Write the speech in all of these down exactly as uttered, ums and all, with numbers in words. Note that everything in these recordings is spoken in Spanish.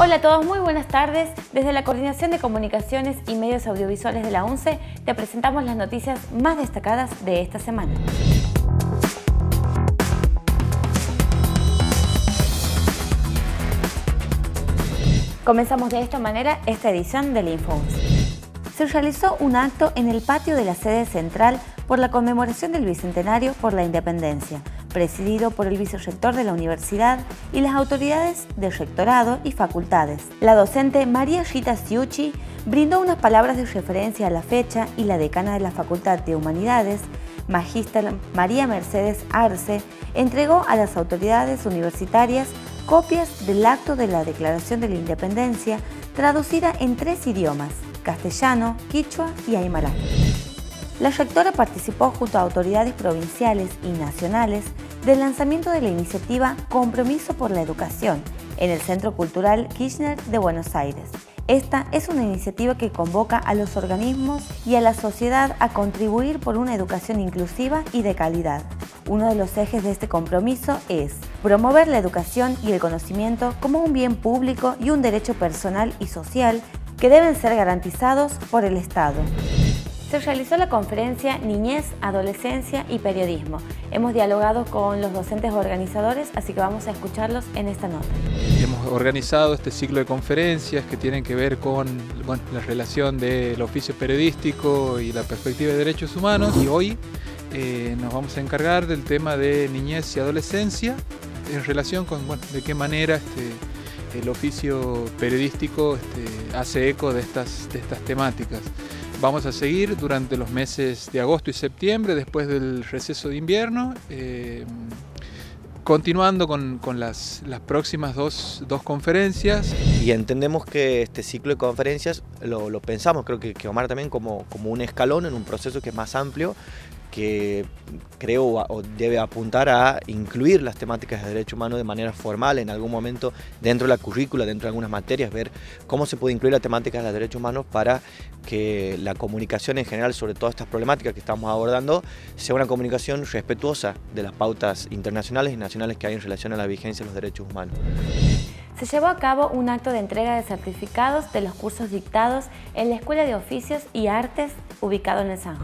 Hola a todos, muy buenas tardes. Desde la Coordinación de Comunicaciones y Medios Audiovisuales de la UNCE te presentamos las noticias más destacadas de esta semana. Comenzamos de esta manera esta edición del InfoUNCE. Se realizó un acto en el patio de la sede central por la conmemoración del Bicentenario por la Independencia, presidido por el vicerrector de la universidad y las autoridades del rectorado y facultades. La docente María Rita Ciucci brindó unas palabras de referencia a la fecha y la decana de la Facultad de Humanidades, Magíster María Mercedes Arce, entregó a las autoridades universitarias copias del acto de la Declaración de la Independencia traducida en tres idiomas: castellano, quichua y aymara. La rectora participó junto a autoridades provinciales y nacionales del lanzamiento de la iniciativa Compromiso por la Educación en el Centro Cultural Kirchner de Buenos Aires. Esta es una iniciativa que convoca a los organismos y a la sociedad a contribuir por una educación inclusiva y de calidad. Uno de los ejes de este compromiso es promover la educación y el conocimiento como un bien público y un derecho personal y social que deben ser garantizados por el Estado. Se realizó la conferencia Niñez, Adolescencia y Periodismo. Hemos dialogado con los docentes organizadores, así que vamos a escucharlos en esta nota. Hemos organizado este ciclo de conferencias que tienen que ver con bueno, la relación del oficio periodístico y la perspectiva de derechos humanos. Y hoy eh, nos vamos a encargar del tema de niñez y adolescencia en relación con bueno, de qué manera este, el oficio periodístico este, hace eco de estas, de estas temáticas. Vamos a seguir durante los meses de agosto y septiembre, después del receso de invierno, eh, continuando con, con las, las próximas dos, dos conferencias. Y entendemos que este ciclo de conferencias lo, lo pensamos, creo que, que Omar también, como, como un escalón en un proceso que es más amplio, que creo o debe apuntar a incluir las temáticas de derechos humanos de manera formal en algún momento dentro de la currícula, dentro de algunas materias, ver cómo se puede incluir las temáticas de los derechos humanos para que la comunicación en general sobre todas estas problemáticas que estamos abordando sea una comunicación respetuosa de las pautas internacionales y nacionales que hay en relación a la vigencia de los derechos humanos. Se llevó a cabo un acto de entrega de certificados de los cursos dictados en la Escuela de Oficios y Artes ubicado en el Sanjón.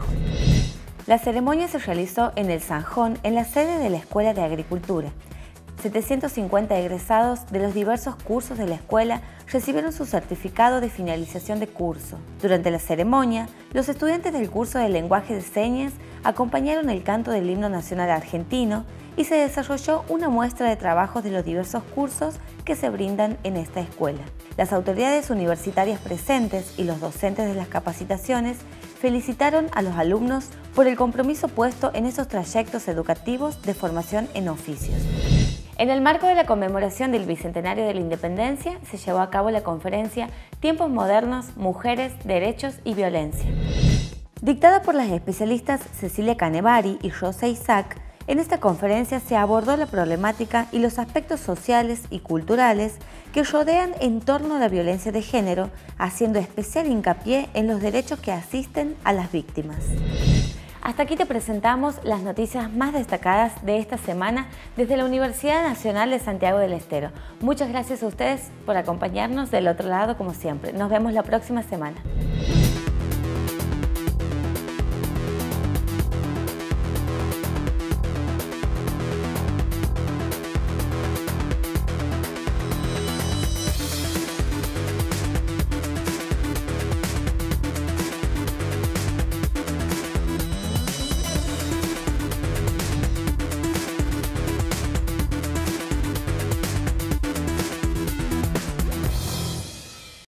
La ceremonia se realizó en el Sanjón, en la sede de la Escuela de Agricultura. setecientos cincuenta egresados de los diversos cursos de la escuela recibieron su certificado de finalización de curso. Durante la ceremonia, los estudiantes del curso de lenguaje de señas acompañaron el canto del himno nacional argentino y se desarrolló una muestra de trabajos de los diversos cursos que se brindan en esta escuela. Las autoridades universitarias presentes y los docentes de las capacitaciones felicitaron a los alumnos por el compromiso puesto en esos trayectos educativos de formación en oficios. En el marco de la conmemoración del Bicentenario de la Independencia, se llevó a cabo la conferencia Tiempos Modernos, Mujeres, Derechos y Violencia. Dictada por las especialistas Cecilia Canevari y Rosa Isaac, en esta conferencia se abordó la problemática y los aspectos sociales y culturales que rodean en torno a la violencia de género, haciendo especial hincapié en los derechos que asisten a las víctimas. Hasta aquí te presentamos las noticias más destacadas de esta semana desde la Universidad Nacional de Santiago del Estero. Muchas gracias a ustedes por acompañarnos del otro lado como siempre. Nos vemos la próxima semana.